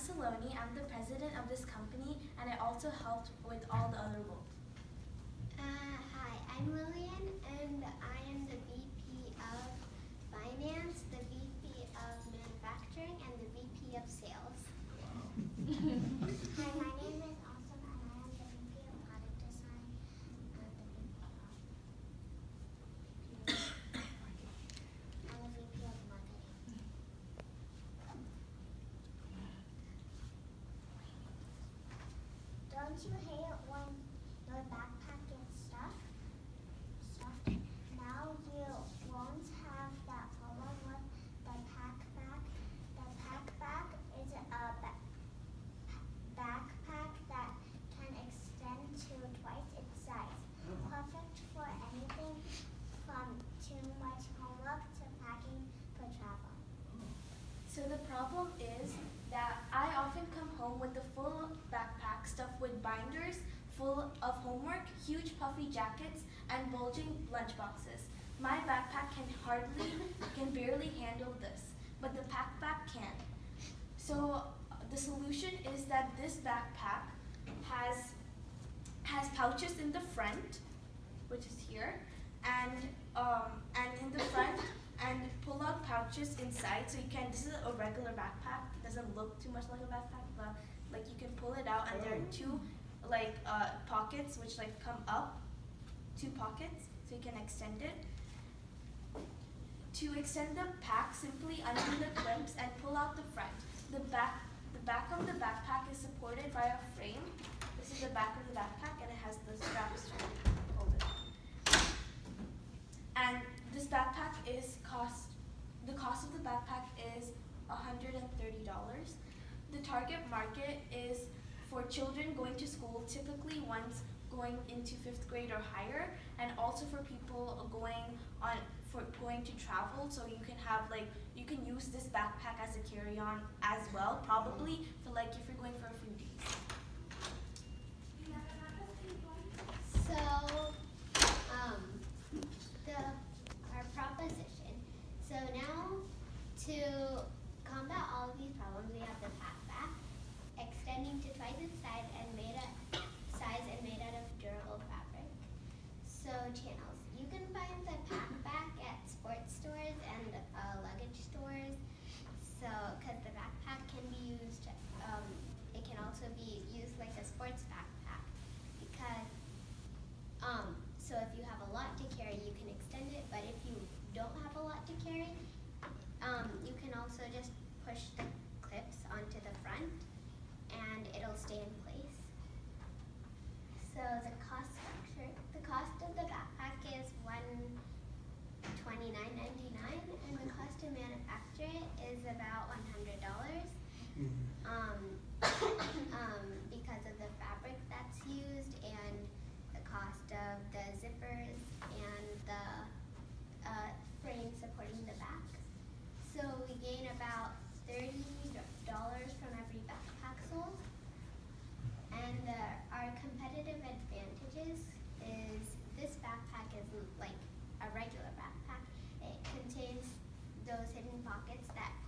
Saloni. I'm the president of this company, and I also helped with all the other roles. Hi, I'm Lillian, and I am the VP of Finance, the VP of Manufacturing, and the VP of Sales. Hi, my name is Awesome, and I am the VP of Product Design and the VP of Marketing. Don't you hate it when your backpack gets stuffed? Now you won't have that problem with the packback. The packback is a backpack that can extend to twice its size. Perfect for anything from too much homework to packing for travel. So the problem is that I often come home with a full backpack stuffed with binders full of homework, huge puffy jackets, and bulging lunchboxes. My backpack can barely handle this, but the packback can. So the solution is that this backpack has pouches in the front, which is here, and in the front, and pull-out pouches inside. So you can. This is a regular backpack. It doesn't look too much like a backpack, but like you can pull it out, and there are two pockets which come up. Two pockets, so you can extend it. To extend the pack, simply undo the clips and pull out the front. The back of the backpack is supported by a frame. This is the back of the backpack, and it has the straps to hold it. And this backpack the cost of the backpack is $130. The target market is for children going to school, typically ones going into 5th grade or higher, and also for people going to travel. So you can use this backpack as a carry-on as well, probably for if you're going for a few days. So, our proposition. So now, to combat all of these problems, we have the packback, extending to twice its size and made out of durable fabric. So channels. You can find the packback at sports stores and luggage stores. So, because the backpack can be used, it can also be used like a sports backpack. Because, so if you have a lot to carry, you can extend it. But if you don't have a lot to carry, you can also just push the clips onto the front, and it'll stay in place. So the cost structure. The cost of the backpack is $129.99, and the cost to manufacture it is about $100. Because of the fabric that's used and the cost of the zippers and the frame supporting the back. So we gain about $30 from every backpack sold. And our competitive advantages is this backpack is like a regular backpack. It contains those hidden pockets that